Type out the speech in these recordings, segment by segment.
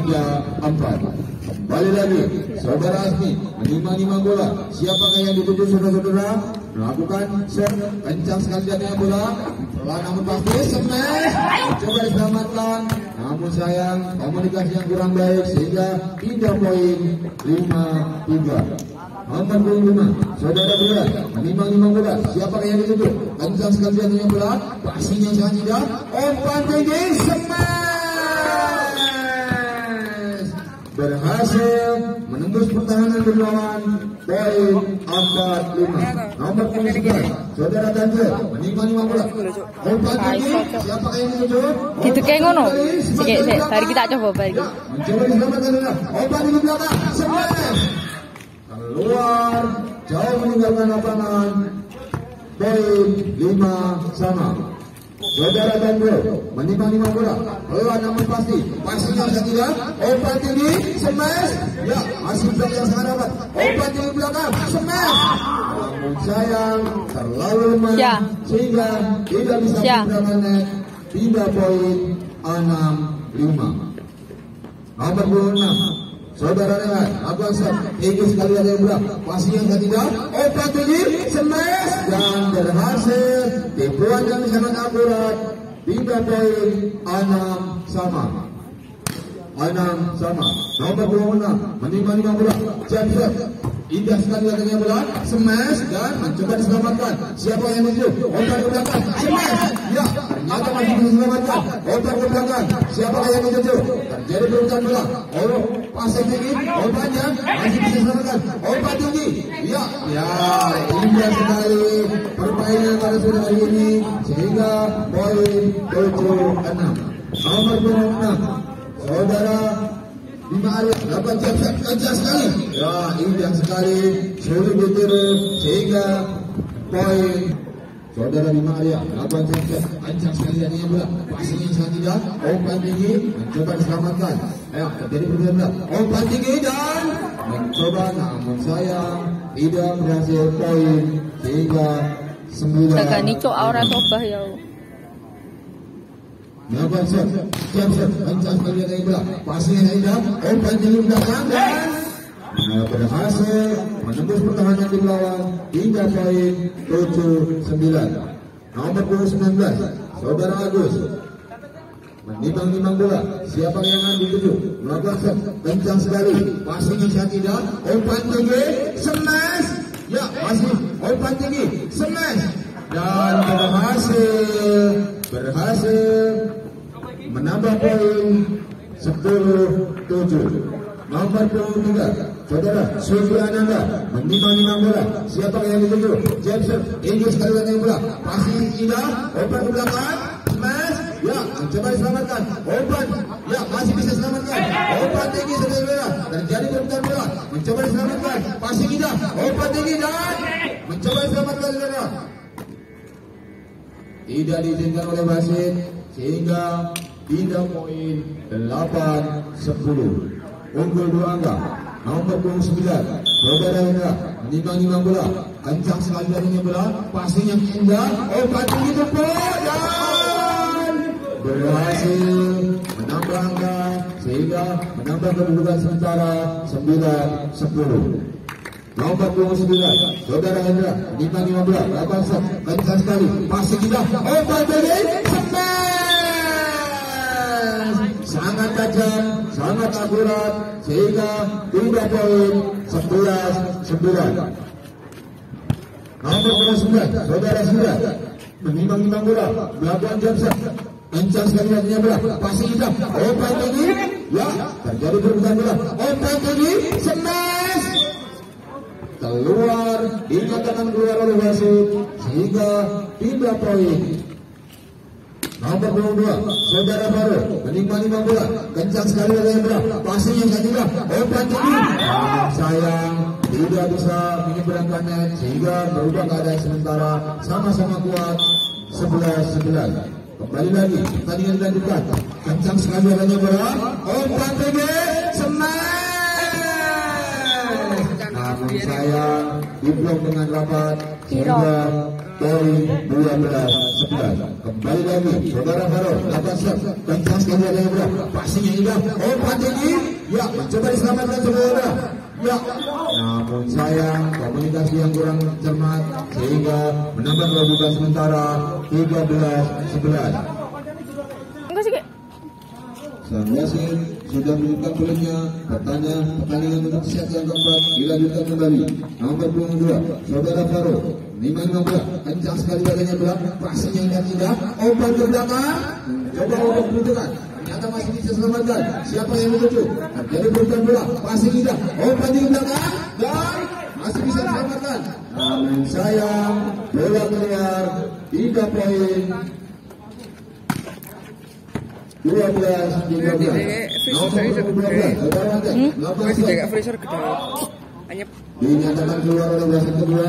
3-4. Kembali lagi, saudara Asmi menimang-nimang bola. Siapakah yang dituju saudara-saudara? Melakukan serve kencang sekali jatuhnya bola. Pelan namun pasti smash. Coba diselamatkan. Namun sayang komunikasi yang kurang baik sehingga 3 poin 5-3. Nomor 25, saudara bola menimang-nimang bola. Siapakah yang dituju? Kencang sekali jatuhnya bola. Passingnya sangat indah. Umpan tinggi smash. Berhasil menembus pertahanan berlawan. Poin 4-5. Nomor 29, saudara Tanjir menimang-nimang bola. Umpan tinggi. Siapakah yang dituju? Gitu kayak ngono. Sik, bari kita coba bari. Mencoba diselamatkan bola. Umpan di belakang. Smash. Keluar jauh meninggalkan lapangan. Poin 5 sama. Saudara Tanjir menimang-nimang bola. Pelan namun pasti. Passingnya bisa tidak. Umpan tinggi. Smash. Ya, masih belakang yang sangat dapat. Umpan tinggi belakang. Smash. Namun sayang terlalu lemah sehingga tidak bisa menambah net. 3 poin 6-5. Nomor 26, saudara Rehan Abangsa tinggi sekali dari bola. Passingnya bisa tidak. Umpan tinggi. Smash. Dan berhasil. Tipuan yang sangat akurat. 3 poin 6 sama. 6 sama. Nomor 26 menimang-nimang bola. Jackson indah sekali katanya bola. Smash dan mencoba diselamatkan. Siapa yang menuju? Umpan ke belakang. Smash. Ya, ternyata masih bisa diselamatkan. Umpan ke belakang. Siapa yang menuju? Terjadi perebutan bola. Oh, passing tinggi. Umpannya masih bisa diselamatkan. Umpan tinggi. Ya, indah sekali permainan pada sore hari ini sehingga poin 7-6. Nomor 26, saudara Bima Arya dapat jab kencang sekali. Ya, indah sekali, sulit ditiru sehingga poin. Saudara Bima Arya dapat jab kencang sekali jadinya bola. Passingnya sangat tidak. Umpan tinggi mencoba diselamatkan. Ayo, terjadi perbedaan bola. Umpan tinggi dan mencoba namun sayang tidak berhasil. Poin sehingga 9. Tegani cok ora coba ya. Namun Jackson kencang sekali dari bola. Passingnya indah. Umpan tinggi belakang dan berhasil menembus pertahanan di lawan. 3 poin 7-9. Nomor 19, saudara Agus menimang-nimang bola. Siapa yang akan dituju? Melakukan serve kencang sekali. Passingnya sangat indah. Umpan tinggi. Smash. Ya, masih umpan tinggi. Smash. Dan berhasil menambah poin 10-7. Nomor 23, saudara Sufi Ananda menimang-nimang bola. Siapa yang dituju? Jackson tinggi sekali dengan bola. Passing indah. Umpan ke belakang. Smash. Ya, mencoba diselamatkan. Umpan. Ya, masih bisa diselamatkan. Umpan tinggi saudara. Terjadi perebutan bola. Mencoba diselamatkan. Passing indah. Umpan tinggi dan mencoba diselamatkan saudara. Tidak diizinkan oleh wasit sehingga 3 poin 8-10. Unggul 2 angka. Nomor 29, saudara Hendra menimang-nimang bola. Kencang sekali jadinya bola. Passing yang indah. Umpan tinggi tepat dan berhasil menambah angka sehingga menambah kedudukan sementara 9-10. Nomor 29, saudara Hendra menimang-nimang bola. Lakukan serve kencang sekali. Passing indah. Umpan tinggi. Sangat tajam, sangat akurat sehingga 3 poin 11-9. Nomor 29, saudara Sira menimang-nimang bola. Melakukan jab kencang sekali hatinya bola. Passing indah. Umpan tinggi. Ya, terjadi perebutan bola. Umpan tinggi. Smash. Keluar, dinyatakan keluar oleh wasit sehingga 3 poin. Nomor 22, saudara Baru menimang-nimang bola. Kencang sekali dengan bola. Passing yang sangat. Umpan tinggi. Sayang tidak bisa menyeberangkan net sehingga berubah keadaan sementara sama-sama kuat 11-11. Kembali lagi pertandingan dilanjutkan. Kencang sekali dengan bola. Umpan tinggi. Smash. Namun saya diblok dengan rapat sehingga poin 12-11. Kembali lagi saudara Faro, 8 set kencang sekali ada yang berat, passingnya indah, umpan tinggi, ya mencoba diselamatkan saudara. Ya, namun sayang komunikasi yang kurang cermat sehingga menambah kedudukan sementara 13-11. Enggak sih, Kak. Sang wasit sudah menunjukkan bolanya. Pertandingan untuk set yang keempat dilanjutkan kembali. Nomor 22 saudara Faro, 5-15, kencang sekali badannya berat, passingnya indah-indah, umpan ke belakang, coba untuk menunjukkan. Ternyata masih bisa selamatkan. Siapa yang menuju? Terjadi perubahan bola, passing indah, umpan di belakang dan masih bisa diselamatkan. Namun sayang, bola keluar, 3 poin. 12-13. Masih jaga freezer gede. Hanya dinyatakan keluar oleh wasit kedua.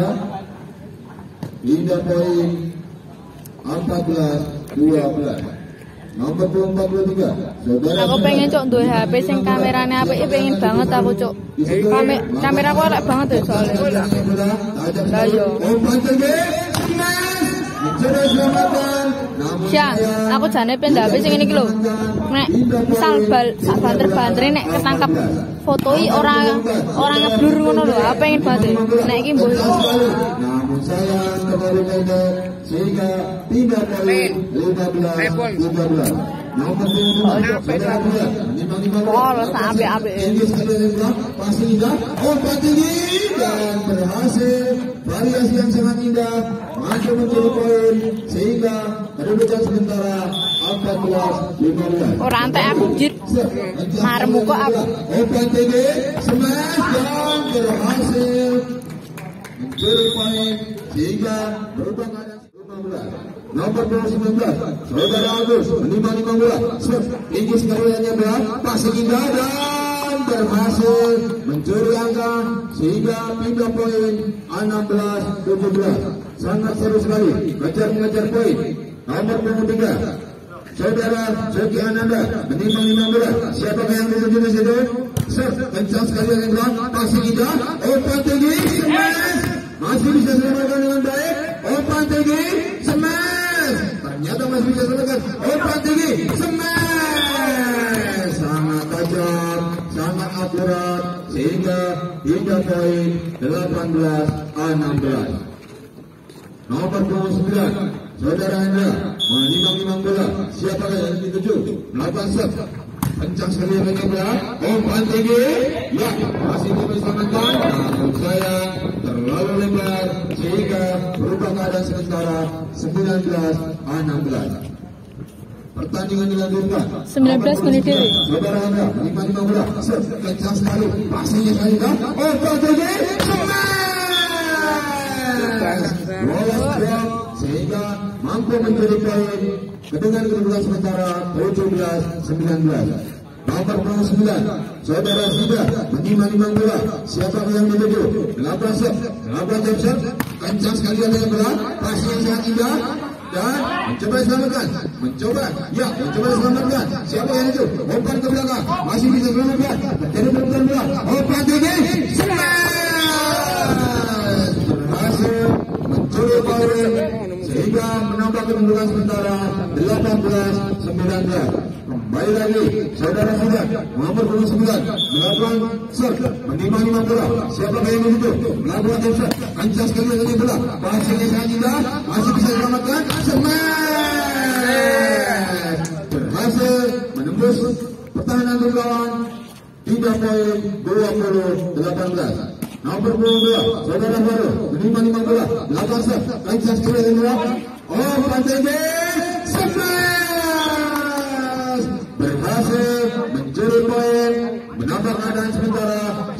3 poin 14-12. Nomor 43 saudara. Aku pengen cok duwe HP sing kamerane apik, pengen banget aku cok. Kamera aku elek banget ya soalnya. Lah yo. Siang, aku jane pengen HP sing ngene iki lho. Nek misal sak banter-bantere nek ketangkap fotoi orang ngeblur ngono lho, aku pengen banget. Nek iki mbok namun sayang kembali pendek sehingga 3 poin 15-13. Nomor 2 saudara Buya kalau sampai pasti indah, umpan tinggi dan berhasil. Variasi yang sangat indah mampu mencuri poin sehingga kedudukan sementara 14-15. orang antek aku jir maremu kok aku. Umpan tinggi smash dan berhasil mencuri poin sehingga berubah keadaan 15. Nomor 19 saudara Agus menimani bola, tinggi sekali hanya berat, passing indah dan berhasil mencuri angka sehingga pindah poin 16-17. Sangat seru sekali mengejar poin. Nomor 23 saudara Zoki Ananda menimani bola, siapakah yang menuju di situ? Kencang sekali yang berat, passing indah, umpan tinggi, smash, masih bisa selamatkan dengan baik, umpan tinggi, smash. Ternyata masih bisa selamatkan, umpan tinggi, smash, sangat tajam, sangat akurat sehingga 3 poin 18-16. Nomor 29 saudara Hendra menimang bola, siapakah yang dituju? Melakukan set, kencang sekali yang berat, umpan tinggi, ya masih bisa diselamatkan, namun sayang terlalu lebar sehingga berubah keadaan sementara 19-16. Pertandingan dilanjutkan 19 menit dulu. saudara Hendra menimang bola, kencang sekali, passingnya sekali dah, umpan tinggi, lolos drop sehingga mampu mencuri poin dengan kedudukan sementara 17-19. Nomor 29 saudara Sida menimang bola, siapa yang menuju? 8 set, kencang sekali ada yang berat, passing yang sangat indah dan mencoba diselamatkan, mencoba diselamatkan. Siapa yang itu? Umpan ke belakang, masih bisa diselamatkan. Terjadi perebutan bola, umpan tinggi, berhasil mencuri poin sehingga menambah kedudukan sementara 18-19. Kembali lagi saudara Sudan nomor 29 melakukan serve menimang bola, siapakah yang itu? Melakukan serve, kencang sekali dari bola, passingnya sangat indah, masih bisa diselamatkan, smash, berhasil menembus pertahanan lawan, 3 poin 20-18. Nomor 22 saudara Faro menimang bola, melakukan serve, kencang sekali dari bola, umpan tinggi, smash, berhasil mencuri poin, menambah keadaan sementara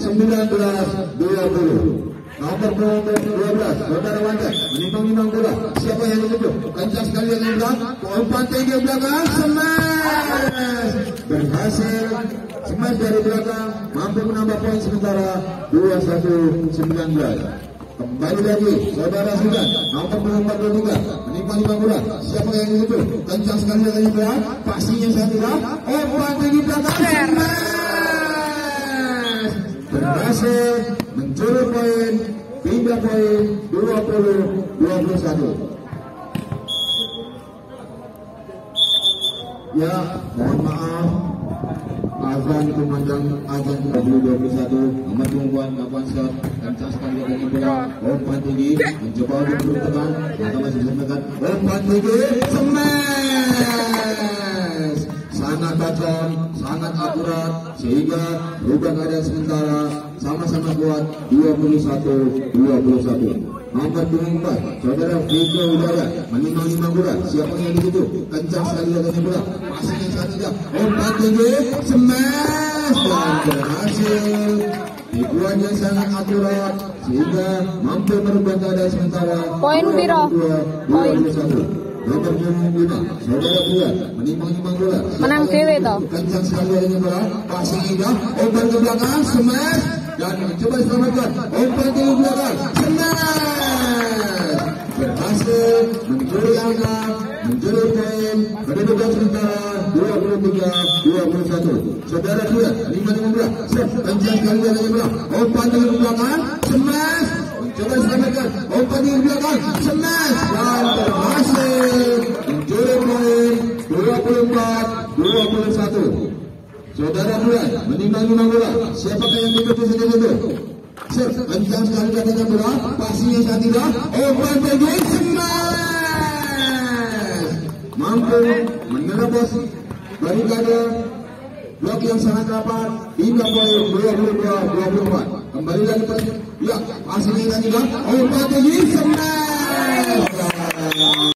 19-20. Nomor 12 saudara Wanda menimang bola, siapa yang dituju? Kencang sekali yang berat, umpan tinggi belakang, smash, berhasil smash dari belakang, mampu menambah poin sementara 21-19. Kembali lagi saudara Sudan nomor 43 menimang bola, siapa yang dituju? Kencang sekali yang berat, passingnya sangat indah, umpan tinggi belakang, smash, berhasil mencuri poin, pindah poin 20-21. Ya, mohon maaf. Azan kumandang azan 2021. Nomor perempuan kapan shot dan cas sekali lagi bola. Umpan tinggi mencoba untuk bertekan, maka masih bisa menekan. Umpan tinggi, smash. Sangat tajam, sangat akurat sehingga rubah keadaan sementara sama-sama kuat 21-21. Nomor 24, saudara Viko Udara menimang-nimang bola. Siapa yang begitu? Kencang sekali datangnya bola. Masih yang saat tidak. Umpan tinggi, smash dan berhasil. Tipuan yang sangat akurat sehingga mampu merubah keadaan sementara. Poin piro? Poin 21. Nomor 25, saudara Buya menimang-nimang bola. Menang dewe toh. Kencang sekali datangnya bola. Passing indah. Umpan ke belakang, smash dan coba diselamatkan. Umpan ke belakang, smash. Berhasil mencuri angka, mencuri poin, kedudukan sementara 23-21. Saudara Buya, 5-5 kencang sekali datangnya bola. Umpan ke belakang, smash. Mencoba diselamatkan. Umpan ke belakang, smash dan berhasil mencuri poin 24-21. Saudara Buya menimang-nimang bola. Siapakah yang diikuti sendiri itu? Kencang sekali datangnya bola. Passingnya saat tidak. Umpan tinggi, smash. Mampu menerobos barikade blok yang sangat rapat hingga poin 22-24. Kembali lagi ya, passingnya saat tidak. Umpan tinggi, smash.